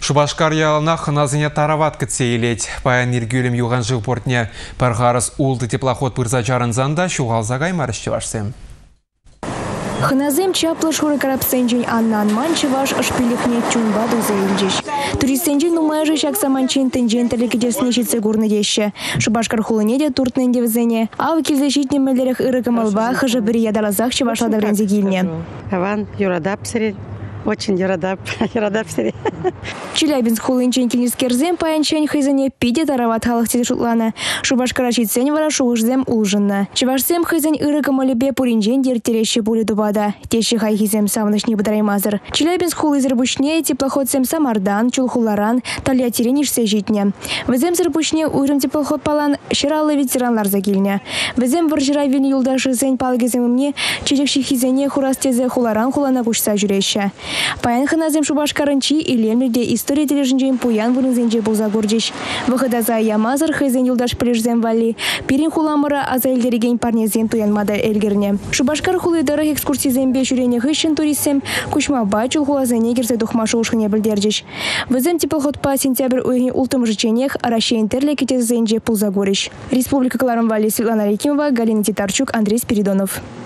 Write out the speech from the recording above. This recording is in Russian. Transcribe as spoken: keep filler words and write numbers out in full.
Шубашкар ялына хыназыне тарават кітсейлет. Паян иргюлем юған жыл портне парғарыс улды теплоход пырза жарынзанда шуғалза гаймарыш чевашсем. Хыназем чаплы шуры карапсенжен аннан манчеваш шпилихне чунба дозаилжиш. Туристенжен нумайжы шаксаманчен тенжен телекидерснечице гурны деші. Шубашкар хулынеде туртненде візене. Ав келзешитне мелерек ырыкамалба хыжы бір ядалазақ чевашлада врензегилне. Аван юрадапсырет. Очень юрадап, юрадапсырет. Челябинск хулынчен кенескерзем паянчен хызене пиде тарават халық тезе шутланы. Шубашкара читсен вара шуғышзем улжынна. Чевашсем хызен ырыкамалебе пуринжен дертереші пулі дубада. Теші хайхизем савнышне быдраймазыр. Челябинск хулы зірбушне теплоходсем Самардан, Чулхуларан, Талия теренишсе житне. Візем зірбушне уйрым теплоход палан шыралы ветеранлар загильне. Візем варжыра вен юлдашы зен палгеземімне чечекші хизене хурастезе хуларан хулана кушса жүреші. Паян хыназем Шубашкарынчи илемледе история тележинжен пуян вырынзенже болза гордиш. Выходаза ямазыр хызен юлдаш пілежзен вали. Пирин хуламыра аза елдереген парнезен туянмада элгерне. Шубашкар хулыдары экскурсизембе жүрене хыщын туристсем кучма бачул хулазене герзе духмашу ушхыне білдердиш. Візем теплоходпа сентябрь уйни ултым жыченех арашен терле кетезенже пулза гориш. Республика Кларым Вали, Светлана Рекимова, Галина Титарчук, Андрей Спиридонов.